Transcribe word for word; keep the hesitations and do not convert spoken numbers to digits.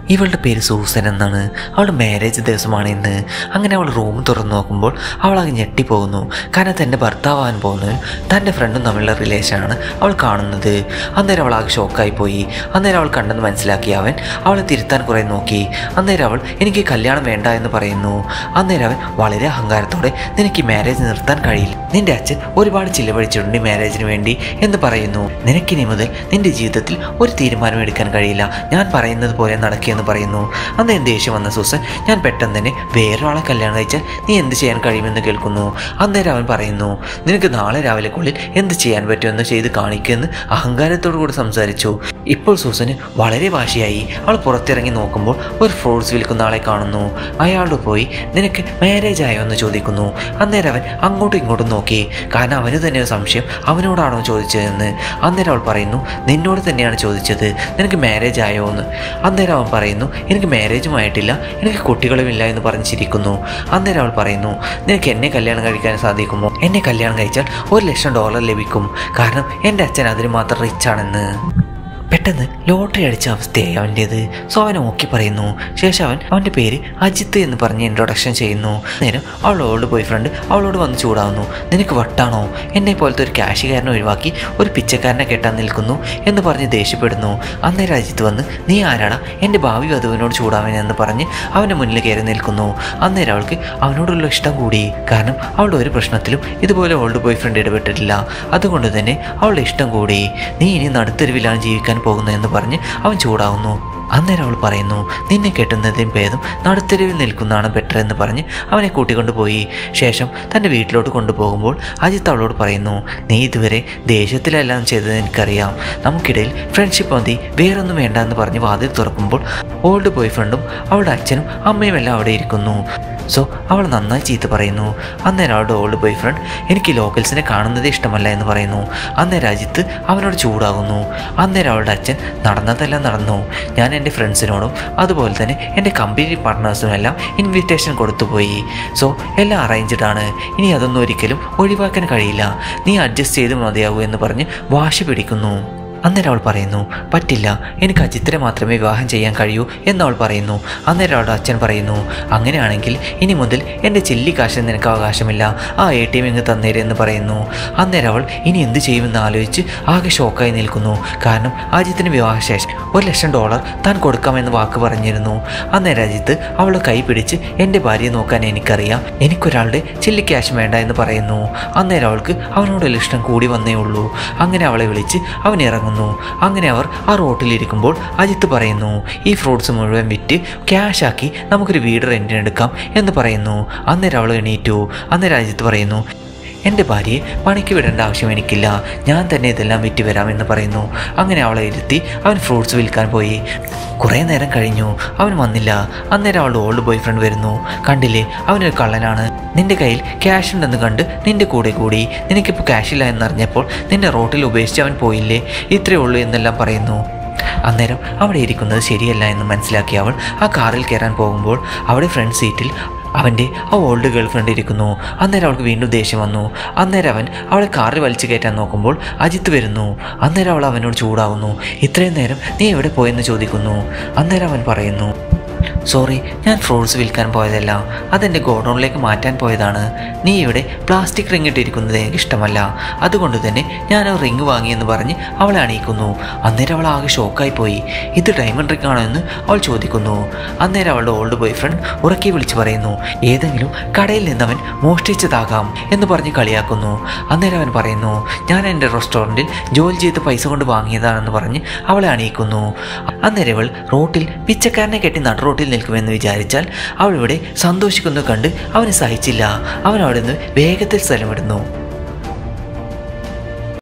ഇവളുടെ പേര് സൂസൻ എന്നാണ്. അവളുടെ മാരേജ് ദിവസമാണ് ഇന്ന്. അങ്ങനെ അവൾ റൂം തുറന്നു നോക്കുമ്പോൾ അവളാകെ ഞെട്ടിപ്പോകുന്നു. കാരണം തൻ്റെ ഭർത്താവാൻ പോകുന്നത് തൻ്റെ ഫ്രണ്ടും തമ്മിലുള്ള റിലേഷനാണ് അവൾ കാണുന്നത്. അന്നേരം അവളാകെ ഷോക്കായി പോയി. അന്നേരം അവൾ കണ്ടെന്ന് മനസ്സിലാക്കി അവൻ അവളെ തിരുത്താൻ കുറേ നോക്കി. അന്നേരം അവൾ എനിക്ക് കല്യാണം വേണ്ട എന്ന് പറയുന്നു. അന്നേരം അവൻ വളരെ അഹങ്കാരത്തോടെ നിനക്ക് ഈ മാരേജ് നിർത്താൻ കഴിയില്ല, നിന്റെ അച്ഛൻ ഒരുപാട് ചിലവഴിച്ചിട്ടുണ്ട് ഈ മാരേജിന് വേണ്ടി എന്ന് പറയുന്നു. നിനക്കിനി മുതൽ നിന്റെ ജീവിതത്തിൽ ഒരു തീരുമാനം എടുക്കാൻ കഴിയില്ല, ഞാൻ പറയുന്നത് പോലെ നടക്കുക എന്ന് പറയുന്നു. അന്ന് ദേഷ്യം വന്ന സൂസൻ ഞാൻ പെട്ടെന്ന് തന്നെ വേറൊരാളെ കല്യാണം കഴിച്ചാൽ നീ എന്ത് ചെയ്യാൻ കഴിയുമെന്ന് കേൾക്കുന്നു. അന്നേരം അവൻ പറയുന്നു നിനക്ക് നാളെ രാവിലെക്കുള്ളിൽ എന്ത് ചെയ്യാൻ പറ്റുമെന്ന് ചെയ്ത് കാണിക്കുമെന്ന് അഹങ്കാരത്തോടു കൂടി സംസാരിച്ചു. ഇപ്പോൾ സൂസന് വളരെ വാശിയായി. അവൾ പുറത്തിറങ്ങി നോക്കുമ്പോൾ ഒരു ഫ്രൂട്ട്സ് വിൽക്കുന്ന ആളെ കാണുന്നു. അയാളോട് പോയി നിനക്ക് മാരേജ് ആയോ എന്ന് ചോദിക്കുന്നു. അന്നേരം അവൻ അങ്ങോട്ടും ഇങ്ങോട്ടും നോക്കി. കാരണം അവന് തന്നെ ഒരു സംശയം അവനോടാണോ ചോദിച്ചതെന്ന്. അന്നേരം അവൾ പറയുന്നു നിന്നോട് തന്നെയാണ് ചോദിച്ചത്, നിനക്ക് മാരേജ് ആയോ എന്ന്. അന്നേരം അവൻ പറയുന്നു എനിക്ക് മാരേജുമായിട്ടില്ല, എനിക്ക് കുട്ടികളുമില്ല എന്ന് പറഞ്ഞിരിക്കുന്നു. അന്നേരം അവൾ പറയുന്നു നിനക്ക് എന്നെ കല്യാണം കഴിക്കാൻ സാധിക്കുമോ? എന്നെ കല്യാണം കഴിച്ചാൽ ഒരു ലക്ഷം ഡോളർ ലഭിക്കും, കാരണം എൻ്റെ അച്ഛൻ അതിന് മാത്രം റിച്ചാണെന്ന്. പെട്ടെന്ന് ലോട്ടറി അടിച്ച അവസ്ഥയായി അവൻ്റേത്. സോ അവൻ ഓക്കെ പറയുന്നു. ശേഷം അവൻ അവൻ്റെ പേര് അജിത്ത് എന്ന് പറഞ്ഞ് ഇൻട്രൊഡക്ഷൻ ചെയ്യുന്നു. നേരം അവളുടെ ഓൾഡ് ബോയ് ഫ്രണ്ട് അവളോട് വന്ന് ചൂടാവുന്നു. നിനക്ക് വട്ടാണോ, എന്നെ പോലത്തെ ഒരു ക്യാഷുകാരനെ ഒഴിവാക്കി ഒരു പിച്ചക്കാരനെ കെട്ടാൻ നിൽക്കുന്നു എന്ന് പറഞ്ഞ് ദേഷ്യപ്പെടുന്നു. അന്നേരം അജിത്ത് വന്ന് നീ ആരാടാ എൻ്റെ ഭാവി വധുവിനോട് ചൂടാവനെന്ന് പറഞ്ഞ് അവൻ്റെ മുന്നിൽ കയറി നിൽക്കുന്നു. അന്നേരം അവൾക്ക് അവനോടുള്ള ഇഷ്ടം കൂടി. കാരണം അവളുടെ ഒരു പ്രശ്നത്തിലും ഇതുപോലെ ഓൾഡ് ബോയ് ഫ്രണ്ട് ഇടപെട്ടിട്ടില്ല. അതുകൊണ്ട് തന്നെ അവളുടെ ഇഷ്ടം കൂടി. നീ ഇനി നടുത്തെരുവിലാണ് ജീവിക്കാൻ പോകുന്നതെന്ന് പറഞ്ഞ് അവൻ ചൂടാവുന്നു. അന്നേരം അവൾ പറയുന്നു നിന്നെ കെട്ടുന്നതിനും ഭേദം നടുത്തെരുവിൽ നിൽക്കുന്നതാണ് ബെറ്റർ എന്ന് പറഞ്ഞ് അവനെ കൂട്ടിക്കൊണ്ടുപോയി. ശേഷം തൻ്റെ വീട്ടിലോട്ട് കൊണ്ടുപോകുമ്പോൾ അജിത്ത് അവളോട് പറയുന്നു നീ ഇതുവരെ ദേഷ്യത്തിലെല്ലാം ചെയ്തത് എനിക്കറിയാം, നമുക്കിടയിൽ ഫ്രണ്ട്ഷിപ്പ് മതി, വേറൊന്നും വേണ്ട എന്ന് പറഞ്ഞ് വാതിൽ തുറക്കുമ്പോൾ ഓൾഡ് ബോയ് ഫ്രണ്ടും അവളുടെ അച്ഛനും അമ്മയും എല്ലാം അവിടെ ഇരിക്കുന്നു. സോ അവൾ നന്നായി ചീത്ത പറയുന്നു. അന്നേരം അവളുടെ ഓൾഡ് ബോയ് ഫ്രണ്ട് എനിക്ക് ലോക്കൽസിനെ കാണുന്നതേ ഇഷ്ടമല്ല എന്ന് പറയുന്നു. അന്നേരം അജിത്ത് അവനോട് ചൂടാകുന്നു. അന്നേരം അവളുടെ അച്ഛൻ നടന്നതെല്ലാം നടന്നു, ഞാൻ എൻ്റെ ഫ്രണ്ട്സിനോടും അതുപോലെ തന്നെ എൻ്റെ കമ്പനി പാർട്ട്നേഴ്സിനും എല്ലാം ഇൻവിറ്റേഷൻ കൊടുത്തുപോയി. സോ എല്ലാം അറേഞ്ച്ഡ് ആണ്, ഇനി അതൊന്നും ഒരിക്കലും ഒഴിവാക്കാൻ കഴിയില്ല, നീ അഡ്ജസ്റ്റ് ചെയ്ത് മതിയാകൂ എന്ന് പറഞ്ഞ് വാശി പിടിക്കുന്നു. അന്നേരം അവൾ പറയുന്നു പറ്റില്ല, എനിക്ക് അജിത്തിനെ മാത്രമേ വിവാഹം ചെയ്യാൻ കഴിയൂ എന്നവൾ പറയുന്നു. അന്നേരം അവളുടെ അച്ഛൻ പറയുന്നു അങ്ങനെയാണെങ്കിൽ ഇനി മുതൽ എൻ്റെ ചില്ലി കാശിന് നിനക്ക് അവകാശമില്ല, ആ എ ടി എം ഇങ്ങ് തന്നേരെ എന്ന് പറയുന്നു. അന്നേരം അവൾ ഇനി എന്ത് ചെയ്യുമെന്ന് ആലോചിച്ച് ആകെ ഷോക്കായി നിൽക്കുന്നു. കാരണം അജിത്തിന് വിവാഹശേഷം ഒരു ലക്ഷം ഡോളർ താൻ കൊടുക്കാമെന്ന് വാക്ക് പറഞ്ഞിരുന്നു. അന്നേരം അജിത്ത് അവളുടെ കൈ പിടിച്ച് എൻ്റെ ഭാര്യയെ നോക്കാൻ എനിക്കറിയാം, എനിക്കൊരാളുടെ ചില്ലി ക്യാഷ് വേണ്ട എന്ന് പറയുന്നു. അന്നേരം അവൾക്ക് അവനോടുള്ള ഇഷ്ടം കൂടി വന്നേ ഉള്ളൂ. അങ്ങനെ അവളെ വിളിച്ച് അവൻ ഇറങ്ങുന്നു. അങ്ങനെ അവർ ആ റോട്ടിലിരിക്കുമ്പോൾ അജിത്ത് പറയുന്നു ഈ ഫ്രൂട്ട്സ് മുഴുവൻ വിറ്റ് ക്യാഷാക്കി നമുക്കൊരു വീട് റെന്റിനെടുക്കാം എന്ന് പറയുന്നു. അന്നേരം അവൾ എണീറ്റു. അന്നേരം അജിത്ത് പറയുന്നു എൻ്റെ ഭാര്യയെ പണിക്ക് വിടേണ്ട ആവശ്യം എനിക്കില്ല, ഞാൻ തന്നെ ഇതെല്ലാം വിറ്റ് വരാമെന്ന് പറയുന്നു. അങ്ങനെ അവളെ ഇരുത്തി അവൻ ഫ്രൂട്ട്സ് വിൽക്കാൻ പോയി. കുറേ നേരം കഴിഞ്ഞു, അവൻ വന്നില്ല. അന്നേരം അവളുടെ ഓൾഡ് ബോയ് ഫ്രണ്ട് വരുന്നു. കണ്ടില്ലേ, അവനൊരു കള്ളനാണ്, നിൻ്റെ കയ്യിൽ ക്യാഷ് ഉണ്ടെന്ന് കണ്ട് നിൻ്റെ കൂടെ കൂടി, നിനക്കിപ്പോൾ ക്യാഷില്ല എന്നറിഞ്ഞപ്പോൾ നിന്നെ റോട്ടിൽ ഉപേക്ഷിച്ച് അവൻ പോയില്ലേ, ഇത്രയേ ഉള്ളൂ എന്നെല്ലാം പറയുന്നു. അന്നേരം അവിടെ ഇരിക്കുന്നത് ശരിയല്ല എന്ന് മനസ്സിലാക്കി അവൾ ആ കാറിൽ കയറാൻ പോകുമ്പോൾ അവിടെ ഫ്രണ്ട് സീറ്റിൽ അവൻ്റെ ആ ഓൾഡ് ഗേൾ ഫ്രണ്ട് ഇരിക്കുന്നു. അന്നേരം അവൾക്ക് വീണ്ടും ദേഷ്യം വന്നു. അന്നേരം അവൻ അവളെ കാറിൽ വലിച്ചു കയറ്റാൻ നോക്കുമ്പോൾ അജിത്ത് വരുന്നു. അന്നേരം അവൾ അവനോട് ചൂടാവുന്നു. ഇത്രയും നേരം നീ എവിടെ പോയെന്ന് ചോദിക്കുന്നു. അന്നേരം അവൻ പറയുന്നു സോറി, ഞാൻ ഫ്രൂട്ട്സ് വിൽക്കാൻ പോയതല്ല, അതെൻ്റെ ഗോഡൗണിലേക്ക് മാറ്റാൻ പോയതാണ്. നീ ഇവിടെ പ്ലാസ്റ്റിക് റിങ് ഇട്ടിരിക്കുന്നത് എനിക്ക് ഇഷ്ടമല്ല, അതുകൊണ്ട് തന്നെ ഞാൻ ആ റിങ് വാങ്ങിയെന്ന് പറഞ്ഞ് അവളെ അണിയിക്കുന്നു. അന്നേരം അവൾ ആകെ ഷോക്കായി പോയി. ഇത് ഡയമണ്ട് റിങ് ആണോ എന്ന് അവൾ ചോദിക്കുന്നു. അന്നേരം അവളുടെ ഓൾഡ് ബോയ് ഫ്രണ്ട് ഉറക്കി വിളിച്ച് പറയുന്നു ഏതെങ്കിലും കടയിൽ നിന്നവൻ മോഷ്ടിച്ചതാകാം എന്ന് പറഞ്ഞ് കളിയാക്കുന്നു. അന്നേരം അവൻ പറയുന്നു ഞാൻ എൻ്റെ റെസ്റ്റോറൻറ്റിൽ ജോലി ചെയ്ത് പൈസ കൊണ്ട് വാങ്ങിയതാണെന്ന് പറഞ്ഞ് അവളെ അണിയിക്കുന്നു. അന്നേരം അവൾ റോട്ടിൽ പിച്ചക്കാരനെ കെട്ടി നട റോട്ടിൽ നിൽക്കുമെന്ന് വിചാരിച്ചാൽ അവൾ ഇവിടെ സന്തോഷിക്കുന്നത് കണ്ട് അവന് സഹിച്ചില്ല. അവൻ അവിടെ നിന്ന് വേഗത്തിൽ സ്ഥലമിടുന്നു.